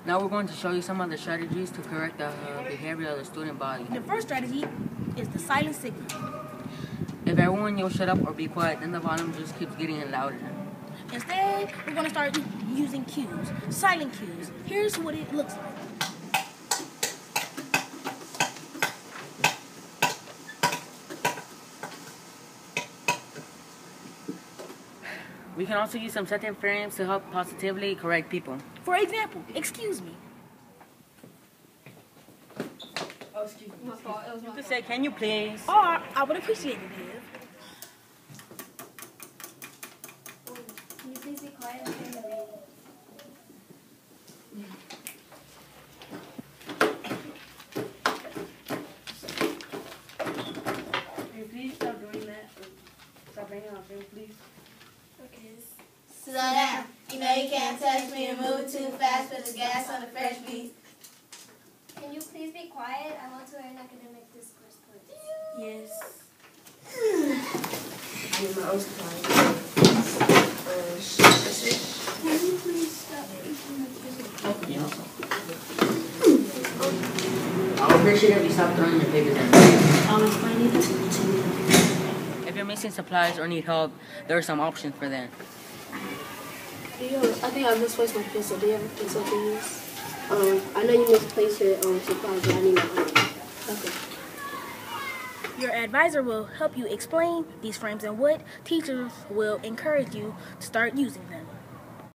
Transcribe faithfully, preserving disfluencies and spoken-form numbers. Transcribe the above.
Now we're going to show you some of the strategies to correct the uh, behavior of the student body. The first strategy is the silent signal. If everyone yells shut up or be quiet, then the volume just keeps getting louder. Instead, we're going to start using cues, silent cues. Here's what it looks like. We can also use some second frames to help positively correct people. For example, excuse me. Oh, excuse me. My fault. It was my You could fault. say, can you please? Or, I would appreciate it if. Can you please be quiet? I'm trying to read. Can you please stop doing that? Stop banging on things, please. Okay. Slow down. You know you can't touch me and move too fast. Put the gas on the fresh beat. Can you please be quiet? I want to learn academic discourse, please. Yes. I need my own supply. Can you please stop eating the physical? Yeah. I would appreciate it if you stop throwing your papers at me. I'll explain it to you. If you're missing supplies or need help, there are some options for that. Do you have, I think I misplaced my pencil. Do you have a pencil to use? Um, I know you misplaced your um, supplies, but I need my own. Okay. Your advisor will help you explain these frames and what teachers will encourage you to start using them.